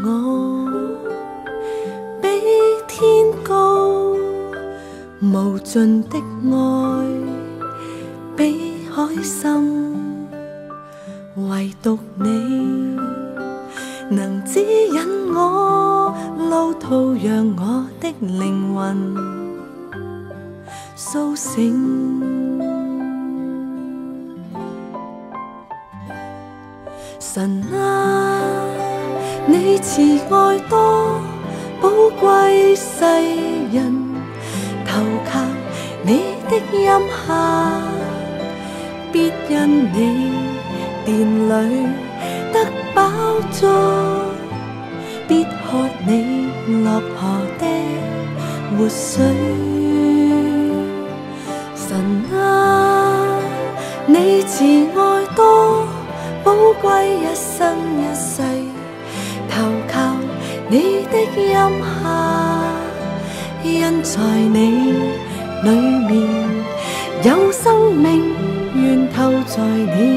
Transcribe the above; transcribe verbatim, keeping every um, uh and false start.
我，比天高，無盡的愛比海深，唯獨你能指引我路途，讓我的靈魂甦醒。神啊，你慈愛多寶貴世人，投靠你的蔭下，必因你殿裏得飽足，必喝你落河的活水。神啊，你慈愛多寶貴一生一世，投靠你的蔭下，因在你裏面有生命源頭，在你